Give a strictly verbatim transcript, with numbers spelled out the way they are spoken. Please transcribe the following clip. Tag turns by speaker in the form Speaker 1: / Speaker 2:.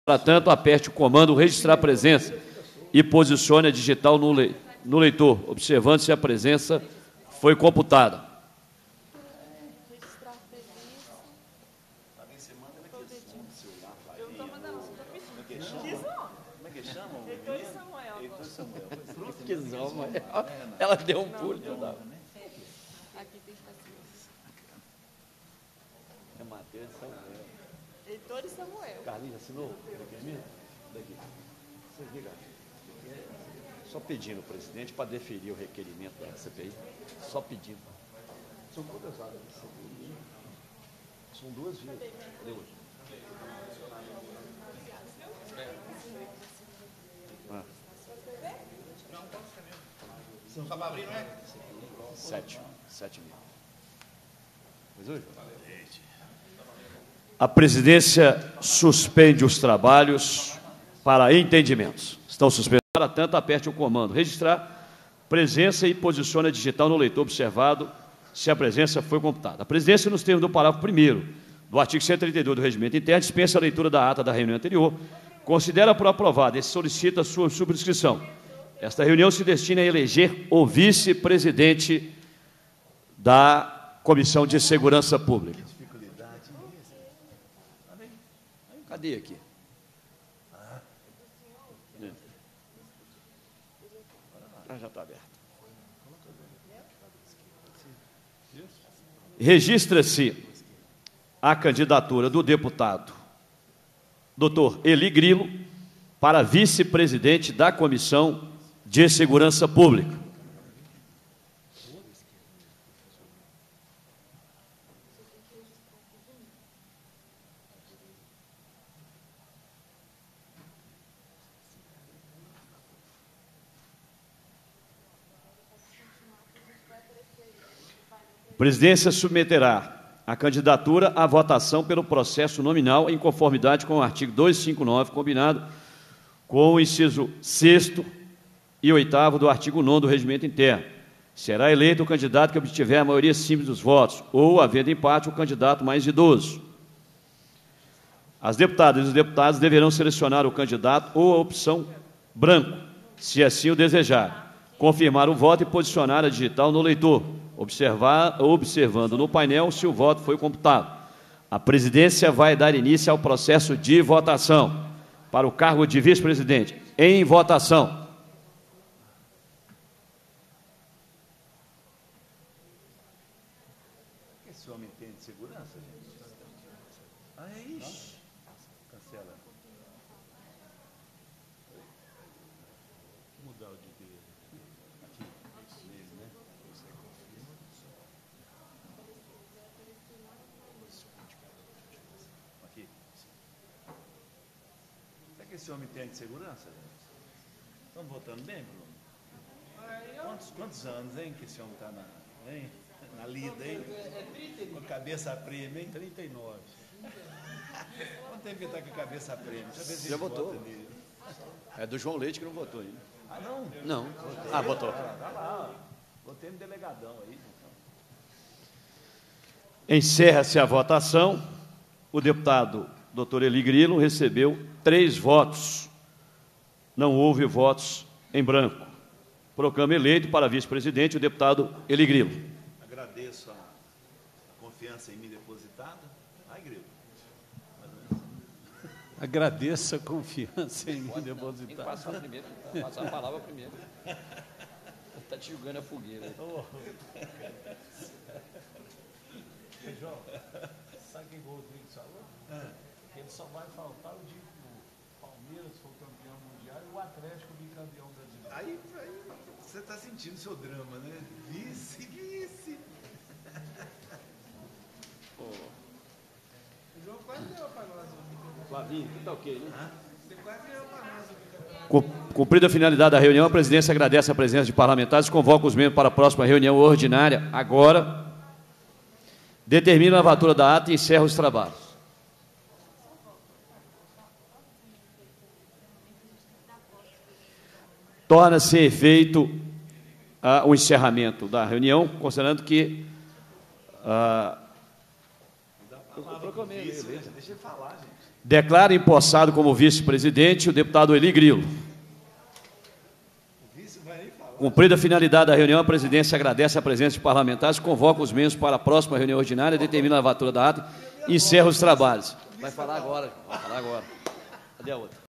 Speaker 1: Para tanto, aperte o comando registrar presença e posicione a digital no, le, no leitor, observando se a presença foi computada. Ela deu um pulo toda.
Speaker 2: Aqui tem que
Speaker 1: É Matheus e Samuel.
Speaker 2: Heitor e Samuel.
Speaker 1: Carlinhos assinou? Daqui. Você vê, cara. Só pedindo o presidente para deferir o requerimento da C P I. Só pedindo. São quantas horas da C P I? São duas vias. Cadê hoje? Ah.
Speaker 3: Só para abrir, não é?
Speaker 1: Sete. Sete mil. Mas hoje? A presidência suspende os trabalhos para entendimentos. Estão suspensos. Para tanto, aperte o comando registrar presença e posicione a digital no leitor observado se a presença foi computada. A presidência, nos termos do parágrafo primeiro do artigo cento e trinta e dois do Regimento Interno, dispensa a leitura da ata da reunião anterior, considera por aprovada e solicita sua subscrição. Esta reunião se destina a eleger o vice-presidente da Comissão de Segurança Pública. Cadê aqui? Ah, já está aberto. Registra-se a candidatura do deputado doutor Eli Grilo para vice-presidente da Comissão de Segurança Pública. A presidência submeterá a candidatura à votação pelo processo nominal em conformidade com o artigo duzentos e cinquenta e nove, combinado com o inciso sexto e oitavo do artigo nono do Regimento Interno. Será eleito o candidato que obtiver a maioria simples dos votos, ou, havendo empate, o candidato mais idoso. As deputadas e os deputados deverão selecionar o candidato ou a opção branco, se assim o desejar, confirmar o voto e posicionar a digital no leitor, observar, observando no painel se o voto foi computado. A presidência vai dar início ao processo de votação para o cargo de vice-presidente. Em votação.
Speaker 3: Esse homem tem de segurança, gente? Ah, é isso. Cancela. Mudar o de dele. Aqui. Nele, né? Aqui. Será que esse homem tem de segurança, gente? Estão votando bem, Bruno? Quantos, quantos anos, hein, que esse homem está na, hein? Na lida, hein? Com a cabeça prêmio, hein? trinta e nove. Quanto tempo ele está com a cabeça prêmio? Deixa eu ver se
Speaker 1: Já
Speaker 3: ele
Speaker 1: votou.
Speaker 3: vota nele.
Speaker 1: É do João Leite que não votou ainda.
Speaker 3: Ah, não?
Speaker 1: Não. Ah, votou.
Speaker 3: Ah, tá lá. Votei no delegadão aí.
Speaker 1: Encerra-se a votação. O deputado doutor Eli Grilo recebeu três votos. Não houve votos em branco. Proclama eleito para vice-presidente o deputado Eli Grilo.
Speaker 3: Agradeço a confiança em mim depositada. Ai, Grilo.
Speaker 4: Agradeço a confiança em mim depositada.
Speaker 1: Passar primeiro, passar a palavra primeiro. Está te jogando a fogueira.
Speaker 4: Oh. João, sabe o que o Rodrigues falou?
Speaker 3: Ah.
Speaker 4: Ele só vai faltar o dia que o Palmeiras for campeão mundial e o Atlético bicampeão brasileiro.
Speaker 3: Aí, aí você está sentindo seu drama, né? Vice, vice.
Speaker 1: Oh.
Speaker 2: O João quase deu para nós.
Speaker 1: Flavinho, que tá ok, né?
Speaker 2: Você quase deu para nós.
Speaker 1: Cumprida a finalidade da reunião, a presidência agradece a presença de parlamentares e convoca os membros para a próxima reunião ordinária. Agora, determina a lavatura da ata e encerra os trabalhos. Torna-se efeito ah, o encerramento da reunião, considerando que... Ah,
Speaker 3: Eu proclamei, deixa ele falar, gente.
Speaker 1: Declara empossado como vice-presidente o deputado Eli Grilo. Cumprida a finalidade da reunião, a presidência agradece a presença de parlamentares, convoca os membros para a próxima reunião ordinária, determina a lavatura da ata e encerra os trabalhos. Vai falar agora, vai falar agora. Cadê a outra?